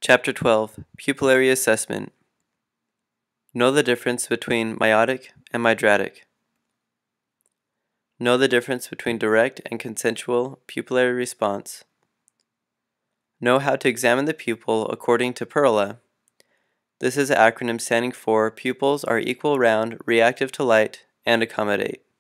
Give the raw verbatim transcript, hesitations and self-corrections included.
Chapter twelve, Pupillary Assessment. Know the difference between miotic and mydriatic. Know the difference between direct and consensual pupillary response. Know how to examine the pupil according to PERLA. This is an acronym standing for Pupils are equal, round, reactive to light, and accommodate.